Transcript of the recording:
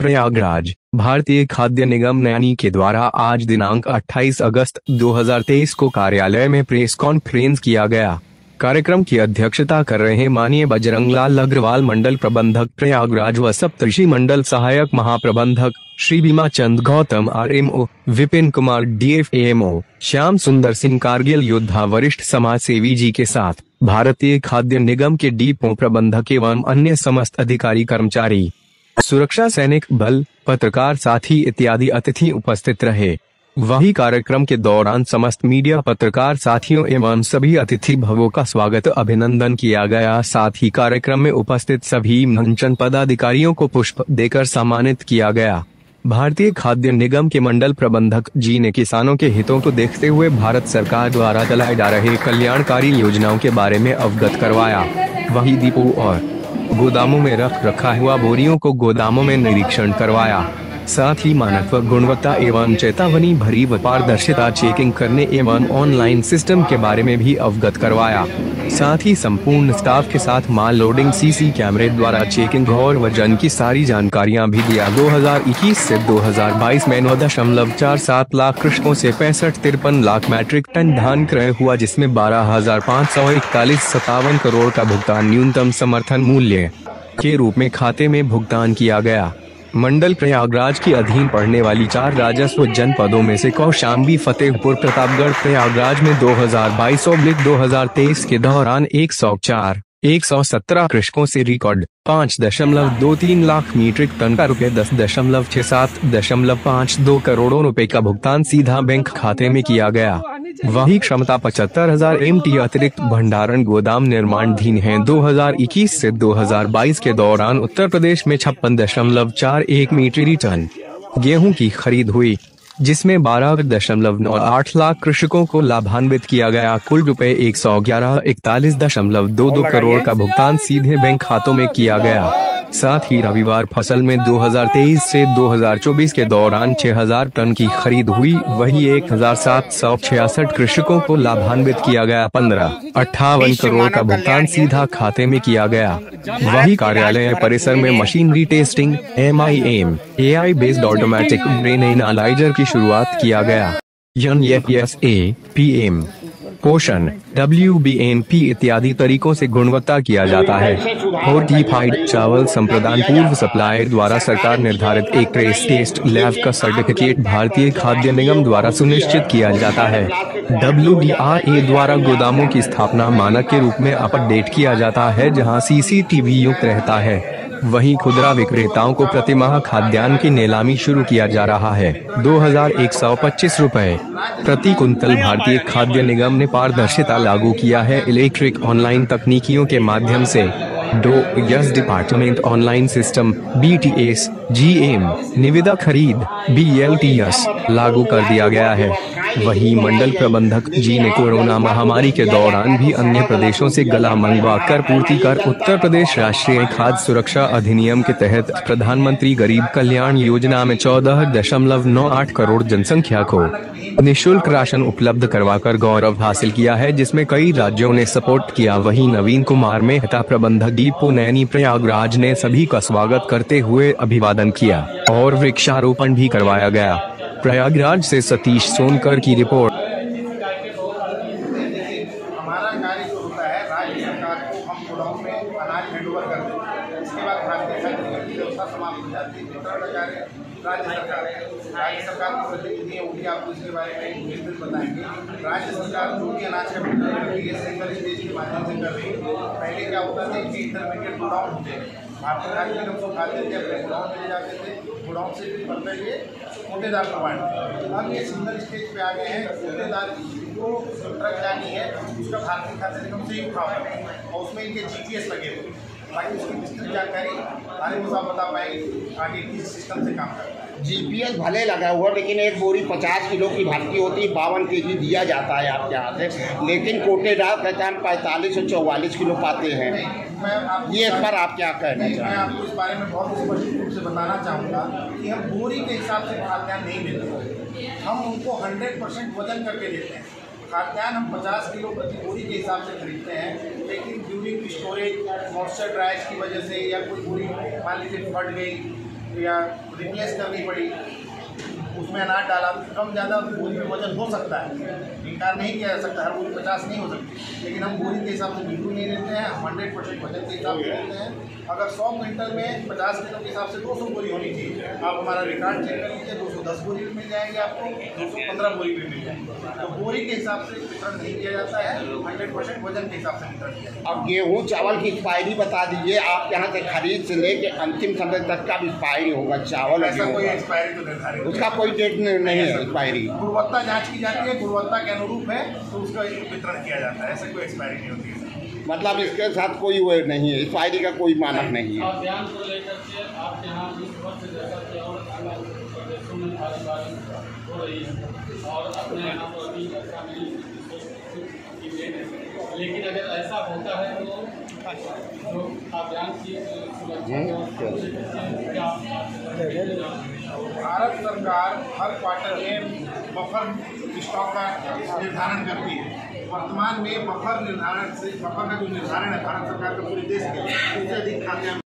प्रयागराज। भारतीय खाद्य निगम नैनी के द्वारा आज दिनांक 28 अगस्त 2023 को कार्यालय में प्रेस कॉन्फ्रेंस किया गया। कार्यक्रम की अध्यक्षता कर रहे माननीय बजरंगलाल अग्रवाल, मंडल प्रबंधक प्रयागराज व सप्तऋषि मंडल सहायक महाप्रबंधक श्री बीमा चंद गौतम RMO, विपिन कुमार DFAMO, श्याम सुंदर सिंह कारगिल योद्धा वरिष्ठ समाज सेवी जी के साथ भारतीय खाद्य निगम के डिपो प्रबंधक एवं अन्य समस्त अधिकारी कर्मचारी, सुरक्षा सैनिक बल, पत्रकार साथी इत्यादि अतिथि उपस्थित रहे। वही कार्यक्रम के दौरान समस्त मीडिया पत्रकार साथियों एवं सभी अतिथि भवों का स्वागत अभिनंदन किया गया। साथ ही कार्यक्रम में उपस्थित सभी मंचन पदाधिकारियों को पुष्प देकर सम्मानित किया गया। भारतीय खाद्य निगम के मंडल प्रबंधक जी ने किसानों के हितों को देखते हुए भारत सरकार द्वारा चलाए जा रहे कल्याणकारी योजनाओं के बारे में अवगत करवाया। वही डिपो और गोदामों में रखा हुआ बोरियों को गोदामों में निरीक्षण करवाया। साथ ही मानक व गुणवत्ता एवं चेतावनी भरी व पारदर्शिता चेकिंग करने एवं ऑनलाइन सिस्टम के बारे में भी अवगत करवाया। साथ ही संपूर्ण स्टाफ के साथ माल लोडिंग CC कैमरे द्वारा चेकिंग और वजन की सारी जानकारियां भी दिया। 2021 से 2022 में 9.47 लाख कृषकों से 65-53 लाख मैट्रिक टन धान क्रय हुआ, जिसमें 12,541.57 करोड़ का भुगतान न्यूनतम समर्थन मूल्य के रूप में खाते में भुगतान किया गया। मंडल प्रयागराज के अधीन पड़ने वाली 4 राजस्व जनपदों में से कौशाम्बी, फतेहपुर, प्रतापगढ़, प्रयागराज में 2022-2023 के दौरान 117 कृषकों से रिकॉर्ड 5.23 लाख मीट्रिक टन का रुपये 10.52 करोड़ों रुपए का भुगतान सीधा बैंक खाते में किया गया। वही क्षमता 75,000 MT अतिरिक्त भंडारण गोदाम निर्माणाधीन है। 2021 से 2022 के दौरान उत्तर प्रदेश में 56.41 मीट्रिक टन गेहूं की खरीद हुई, जिसमें 12.98 लाख कृषकों को लाभान्वित किया गया। कुल रुपए 111,41.22 करोड़ का भुगतान सीधे बैंक खातों में किया गया। साथ ही रविवार फसल में 2023 से 2024 के दौरान 6,000 टन की खरीद हुई। वही 1,766 कृषकों को लाभान्वित किया गया। 15.58 करोड़ का भुगतान सीधा खाते में किया गया। वही कार्यालय परिसर में machinery testing MIM AI based automatic brain analyser की शुरुआत किया गया। FSA, PM, पोषण, WBNP इत्यादि तरीकों से गुणवत्ता किया जाता है। फोर्टिफाइड चावल संप्रदान पूर्व सप्लायर द्वारा सरकार निर्धारित एक ट्रेस टेस्ट लैब का सर्टिफिकेट भारतीय खाद्य निगम द्वारा सुनिश्चित किया जाता है। WDRA द्वारा गोदामों की स्थापना मानक के रूप में अपडेट किया जाता है, जहां CCTV युक्त रहता है। वहीं खुदरा विक्रेताओं को प्रतिमाह खाद्यान्न की नीलामी शुरू किया जा रहा है। 2,125 रुपए प्रति कुंतल। भारतीय खाद्य निगम ने पारदर्शिता लागू किया है। इलेक्ट्रिक ऑनलाइन तकनीकियों के माध्यम से यस department online system BTS, GM, निविदा खरीद BLTS लागू कर दिया गया है। वही मंडल प्रबंधक जी ने कोरोना महामारी के दौरान भी अन्य प्रदेशों से गला मंगवा कर पूर्ति कर उत्तर प्रदेश राष्ट्रीय खाद्य सुरक्षा अधिनियम के तहत प्रधानमंत्री गरीब कल्याण योजना में 14.98 करोड़ जनसंख्या को निःशुल्क राशन उपलब्ध करवाकर गौरव हासिल किया है, जिसमें कई राज्यों ने सपोर्ट किया। वही नवीन कुमार मेहता, प्रबंधक डिपो नैनी प्रयागराज ने सभी का स्वागत करते हुए अभिवादन किया और वृक्षारोपण भी करवाया गया। प्रयागराज से सतीश सोनकर की रिपोर्ट। हमारा कार्य जो होता है, राज्य सरकार को हम गोदाम में अनाज हैंडओवर कर देते हैं। इसके बाद भारतीय खाद्य निगम की व्यवस्था समाप्त हो जाती है। दूसरा कार्य राज्य सरकार की प्रतिनिधि है, वो भी आपको इसके बारे में विस्तृत बताएंगे। राज्य सरकार जो भी अनाज का वितरण कर रही है, सिंगल स्टेज के माध्यम से कर रही है। पहले क्या होता था कि इंटरमीडिएट गोडाउन होते हैं, भारतीय खाद्य निगम को खाते थे, अपने गोडाउन में ले जाते थे, गोडाउन से फिर पड़ते ये कोटेदार को बांटते। अब ये सिंगल स्टेज पे आ गए हैं। कोटेदार को ट्रक जानी है, उसका भारतीय खाद्य निगम से ही उठाना है और उसमें इनके GPS लगे हुए हैं। बाकी उसकी विस्तृत जानकारी हमारे साहब बता पाएंगे आगे किस सिस्टम से काम करता है। GPS भले लगा हुआ, लेकिन एक बोरी 50 किलो की भर्ती होती है, 52 kg दिया जाता है आपके यहाँ से, लेकिन कोटेदार कहते हैं 45 और 44 किलो पाते हैं। ये इस पर आप क्या कहना चाहेंगे? मैं आपको इस बारे में बहुत स्पष्ट रूप से बताना चाहूँगा कि हम बोरी के हिसाब से खाद्यान्न नहीं देते, हम उनको 100% वजन करके देते हैं। खाद्यान्न हम 50 किलो प्रति बोरी के हिसाब से खरीदते हैं, लेकिन ड्यूरिंग स्टोरेज मॉइस्चर ड्राइज की वजह से या कोई बोरी मान लीजिए फट गई या रिप्लेस करनी पड़ी, उसमें अनाज डाला, कम ज़्यादा बोरी में वजन हो सकता है, इनकार नहीं किया जा सकता, हर बोरी 50 नहीं हो सकती, लेकिन हम बोरी के हिसाब से बिल्कुल नहीं लेते हैं, हम 100% वजन के हिसाब से लेते हैं। अगर 100 क्विंटल में 50 किलो के हिसाब से 200 बोरी होनी चाहिए, आप हमारा रिकॉर्ड चेक कर लीजिए, 210 बोरी भी मिल जाएंगे आपको, 215 बोरी भी मिल जाएंगे। तो बोरी के हिसाब से वितरण नहीं किया जाता है, 100% वजन के हिसाब से वितरण किया जाता है। अब गेहूँ चावल की एक्सपायरी बता दीजिए, आप यहाँ से खरीद से लेके अंतिम समय तक का एक्सपायरी होगा चावल? ऐसा कोई एक्सपायरी तो निर्धारित उसका कोई डेट नहीं है एक्सपायरी? गुणवत्ता जांच की जाती है, गुणवत्ता के अनुरूप है तो उसका वितरण किया जाता है, ऐसे कोई एक्सपायरी नहीं होती है। मतलब इसके साथ कोई वो नहीं है, एक्सपायरी का कोई मानक नहीं है। अभियान को लेकर के आपके यहाँ इस वर्ष जैसा कि और अलग प्रदेशों में भारी बारिश हो रही है और अपने यहाँ पर अभी ऐसा नहीं, लेकिन अगर ऐसा होता है तो जो अभियान की भारत सरकार हर क्वार्टर में बफर स्टॉक का निर्धारण करती है। वर्तमान में बफर का जो निर्धारण है भारत सरकार का पूरे देश के सबसे अधिक खाद्यान्न